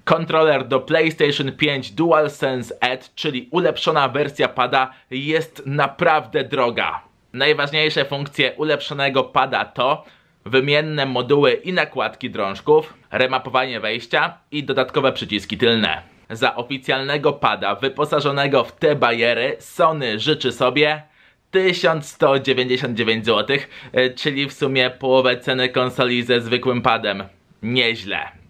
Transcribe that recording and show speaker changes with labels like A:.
A: Kontroler do PlayStation 5 DualSense Edge, czyli ulepszona wersja pada, jest naprawdę droga. Najważniejsze funkcje ulepszonego pada to wymienne moduły i nakładki drążków, remapowanie wejścia i dodatkowe przyciski tylne. Za oficjalnego pada wyposażonego w te bajery Sony życzy sobie 1199 zł, czyli w sumie połowę ceny konsoli ze zwykłym padem. Nieźle.